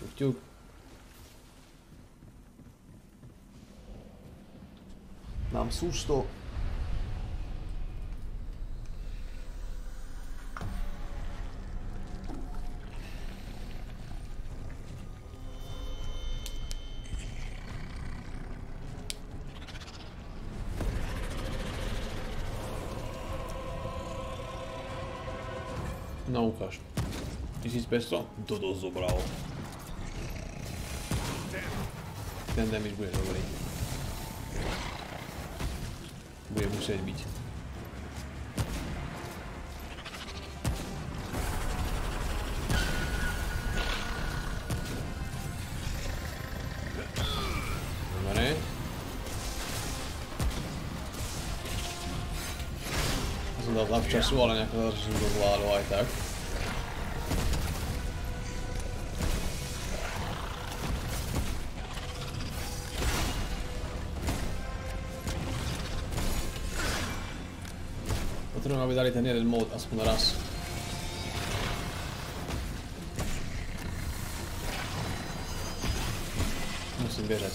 Ťuk. Mám sústo. No ukáž. 1500? To dosť zobral. Ten damage bude dobrý. Bude musieť byť. Dobre. Ja som dal zavčasu, ale nejako som to zvládol aj tak. Potrebujem, aby dali ten jeden mod aspoň raz. Musím bežať.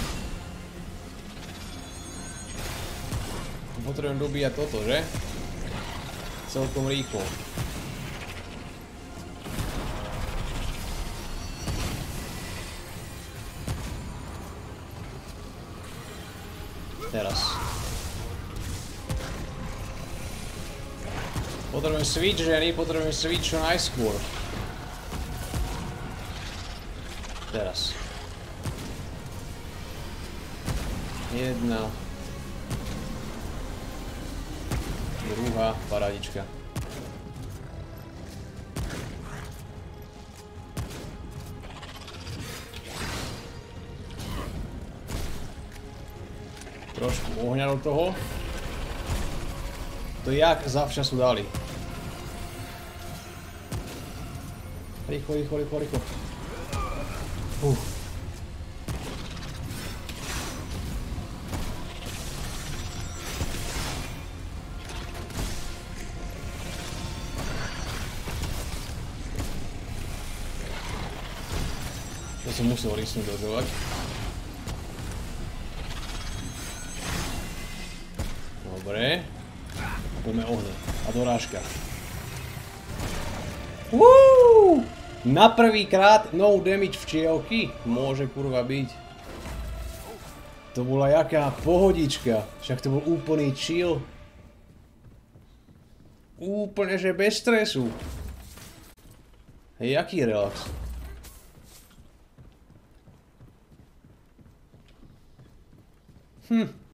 Potrebujem dobíjať toto, že? Celkom rýchlo. Teraz. Potrebujem switch, ženy, potrebujem switch čo najskôr. Teraz. Jedna. Druhá paradička. Trošku ohňa do toho. To jak zavčasu dali. Rýchlo, rýchlo, rýchlo, rýchlo. To som musel rýsne dodržovať. Dobre. Poďme ohne. A dorážka. Woo! Na prvýkrát no damage včielky. Môže kurva byť. To bola jaká pohodička. Však to bol úplný chill. Úplne že bez stresu. Hej, jaký relax.